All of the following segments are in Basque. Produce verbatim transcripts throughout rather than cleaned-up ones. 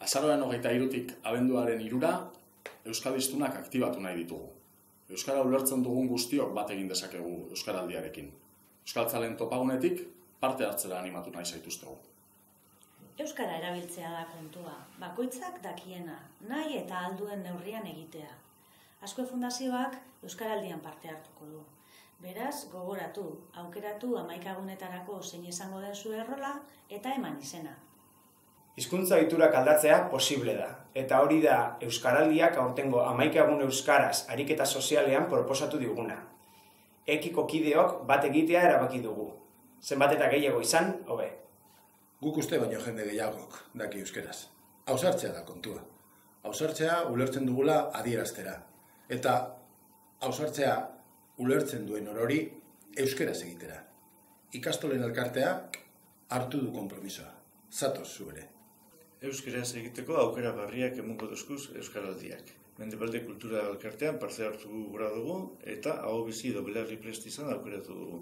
Azaroaren hogeita hirutik abenduaren hirura, euskaldiztunak aktibatu nahi ditugu. Euskara ulertzen dugun guztiok bat egin dezakegu euskaraldiarekin. Euskaltzalen topagunetik parte hartzera animatu nahi zaituztegu. Euskara erabiltzea da kontua, bakoitzak dakiena, nahi eta alduen neurrian egitea. Azkue Fundazioak Euskaraldian parte hartuko du. Beraz, gogoratu, aukeratu hamaikagunetarako zein izango den zure errola eta eman izena. Hizkuntza ohiturak aldatzea posible da, eta hori da Euskaraldiak aurtengo hamaikagun euskaraz ariketa sozialean proposatu diguna. Ekiko kideok bat egitea erabaki dugu. Zenbat eta gehiago izan, hobe. Guk uste baino jende gehiagok daki euskeraz. Ausartzea da kontua. Ausartzea ulertzen dugula adieraztera. Eta ausartzea ulertzen duen orori euskeraz egitera. Ikastolen elkartea hartu du konpromisoa. Zatoz zu ere. Euskaraz egiteko aukera barriak emango duzkuz Euskaraldiak. Mendebalde kultura elkartean parte hartu gura dugu eta aho bizi edo belarri prest izan aukeratu dugu.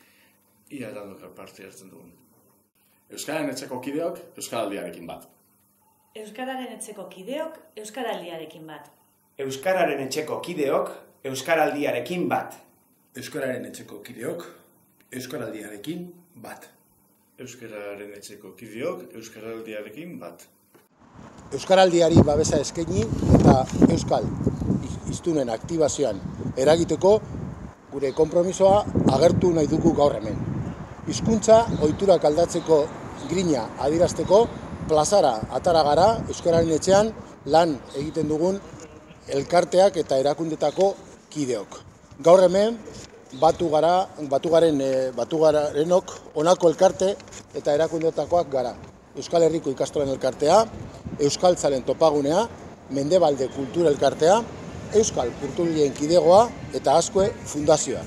Ia landoka parte hartzen dugu. Euskararen etxeko kideok Euskaraldiarekin bat. Euskararen etxeko kideok Euskaraldiarekin bat. Euskararen etxeko kideok Euskaraldiarekin bat. Euskararen etxeko kideok Euskaraldiarekin bat. Euskararen etxeko kideok Euskaraldiarekin bat. Euskaraldiari babesa eskaini eta euskal hiztunen aktibazioan eragiteko gure konpromisoa agertu nahi dugu gaur hemen. Hizkuntza ohiturak aldatzeko grina adierazteko plazara atara gara Euskararen etxean lan egiten dugun elkarteak eta erakundetako kideok. Gaur hemen batu gara, batu garen, batu garenok honako elkarte eta erakundetakoak gara. Euskal Herriko ikastolen elkartea, Euskaltzalen topagunea, Mendebalde kultura elkartea, Euskal Kulturgien kidegoa eta Azkue Fundazioa.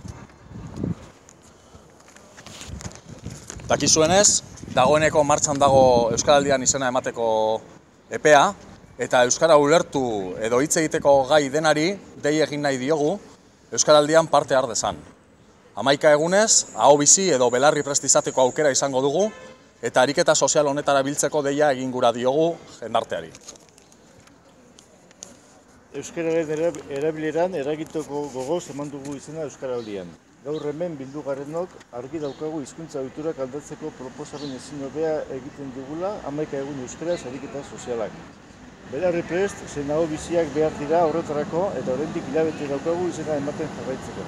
Dakizuenez, dagoeneko martxan dago Euskaraldian izena emateko epea, eta Euskara ulertu edo hitz egiteko gai denari dei egin nahi diogu Euskaraldian parte har dezan. Hamaika egunez, aho bizi edo belarri prest izateko aukera izango dugu, eta ariketa sozial honetara biltzeko deia egin gura diogu jendarteari. Euskararen erabileran eragiteko gogoz eman dugu izena Euskaraldian. Gaur hemen bildu garenok argi daukagu hizkuntza ohiturak aldatzeko proposamen ezin hobea egiten dugula hamaika egun euskaraz ariketa sozialak. Belarri prest, zein aho biziak behar dira horretarako eta oraindik hilabete daukagu izena ematen jarraitzeko.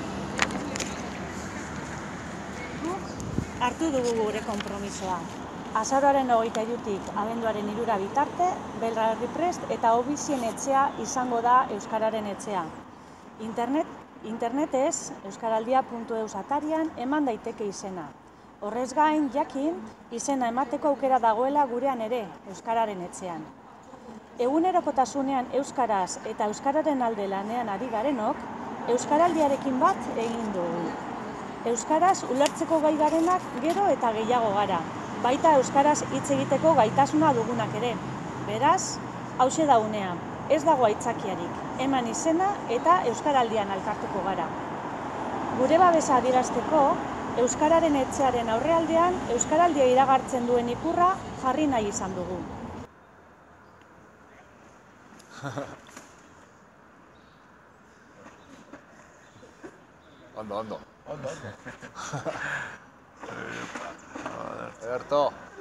Hartu dugu gure konpromisoa. Azaroaren hogeita hirutik abenduaren hirura bitarte, Belarri prest eta aho bizien etxea izango da Euskararen etxea. Internet, internetez, euskaraldia puntu eus atarian eman daiteke izena. Horrez gain, jakin, izena emateko aukera dagoela gurean ere, Euskararen etxean. Egunerokotasunean euskaraz eta euskararen alde lanean ari garenok, Euskaraldiarekin bat egin dugu. Euskaraz ulertzeko gai garenak gero eta gehiago gara, baita euskaraz hitz egiteko gaitasuna dugunak ere. Beraz, hauxe da unea, ez dago aitzakiarik, eman izena eta Euskaraldian elkartuko gara. Gure babesa adierazteko, Euskararen etxearen aurrealdean Euskaraldia iragartzen duen ikurra jarri nahi izan dugu. Ondo, ondo. Ondo, ondo. Ederto.